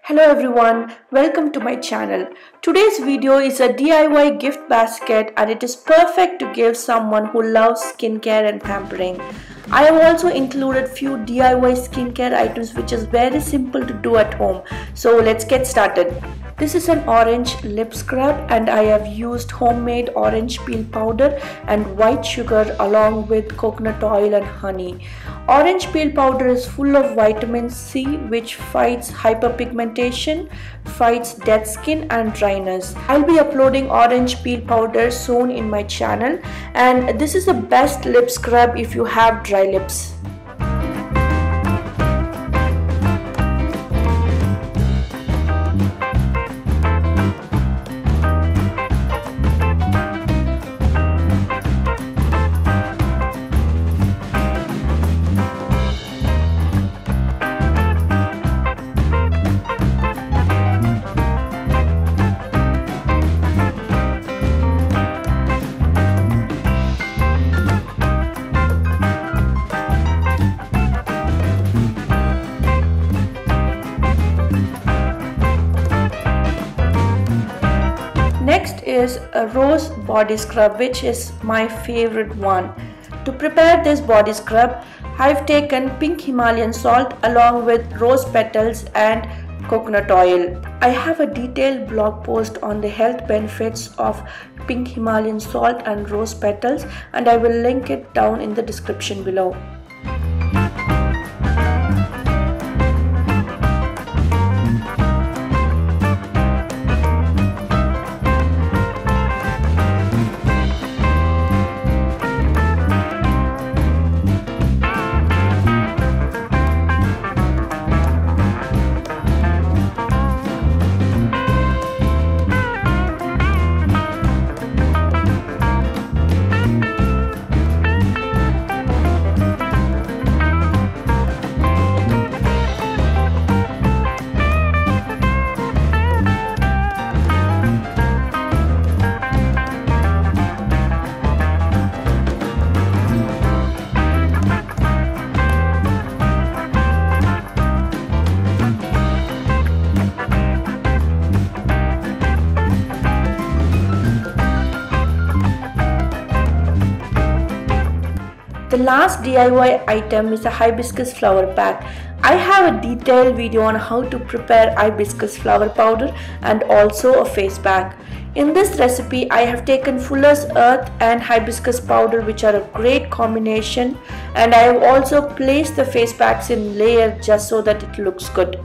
Hello everyone, welcome to my channel. Today's video is a DIY gift basket and it is perfect to give someone who loves skincare and pampering. I have also included few DIY skincare items which is very simple to do at home. So let's get started. This is an orange lip scrub and I have used homemade orange peel powder and white sugar along with coconut oil and honey. Orange peel powder is full of vitamin C which fights hyperpigmentation, fights dead skin and dryness. I'll be uploading orange peel powder soon in my channel, and this is the best lip scrub if you have dry lips. Next is a rose body scrub, which is my favorite one. To prepare this body scrub, I've taken pink Himalayan salt along with rose petals and coconut oil. I have a detailed blog post on the health benefits of pink Himalayan salt and rose petals, and I will link it down in the description below. The last DIY item is a hibiscus flower pack. I have a detailed video on how to prepare hibiscus flower powder and also a face pack. In this recipe, I have taken Fuller's Earth and hibiscus powder, which are a great combination, and I have also placed the face packs in layer just so that it looks good.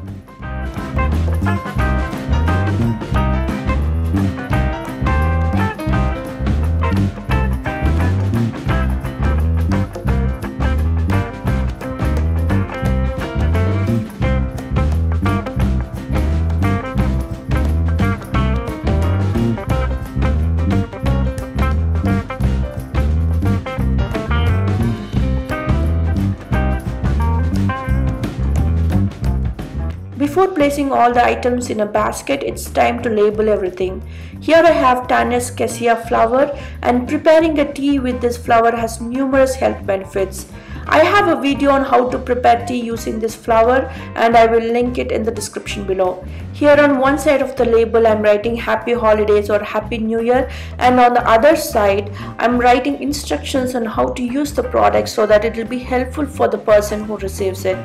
Before placing all the items in a basket, it's time to label everything. Here I have Tannus cassia flower, and preparing a tea with this flower has numerous health benefits. I have a video on how to prepare tea using this flower, and I will link it in the description below. Here on one side of the label I'm writing Happy Holidays or Happy New Year, and on the other side I'm writing instructions on how to use the product so that it will be helpful for the person who receives it.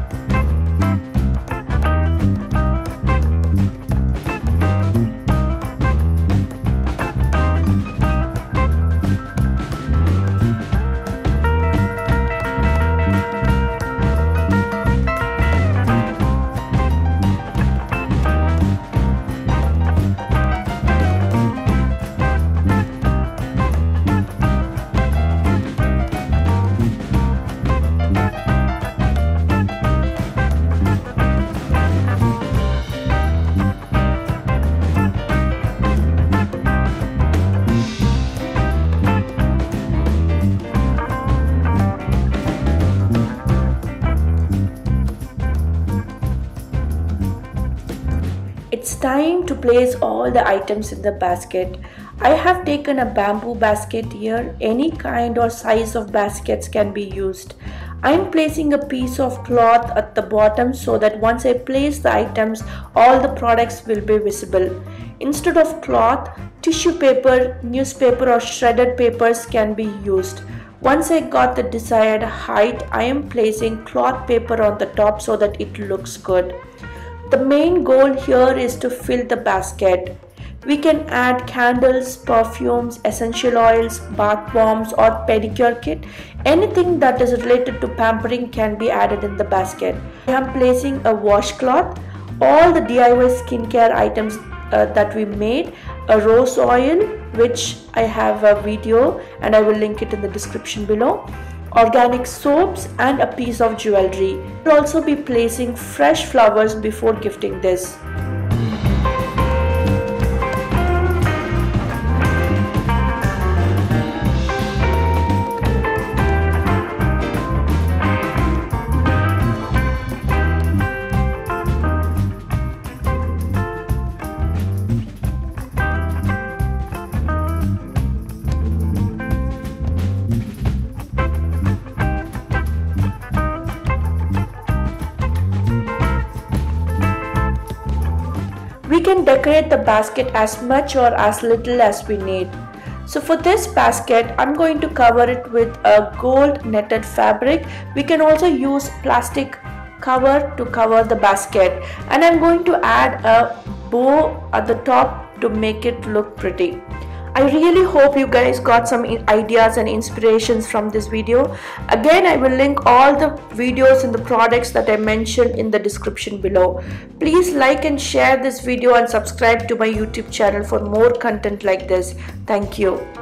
It's time to place all the items in the basket. I have taken a bamboo basket here. Any kind or size of baskets can be used. I am placing a piece of cloth at the bottom so that once I place the items, all the products will be visible. Instead of cloth, tissue paper, newspaper or shredded papers can be used. Once I got the desired height, I am placing cloth paper on the top so that it looks good. The main goal here is to fill the basket. We can add candles, perfumes, essential oils, bath bombs or pedicure kit. Anything that is related to pampering can be added in the basket. I am placing a washcloth, all the DIY skincare items that we made, a rose oil which I have a video and I will link it in the description below, organic soaps and a piece of jewelry. We'll also be placing fresh flowers before gifting this. We can decorate the basket as much or as little as we need. So for this basket, I'm going to cover it with a gold netted fabric. We can also use plastic cover to cover the basket, and I'm going to add a bow at the top to make it look pretty. I really hope you guys got some ideas and inspirations from this video. Again, I will link all the videos and the products that I mentioned in the description below. Please like and share this video and subscribe to my YouTube channel for more content like this. Thank you.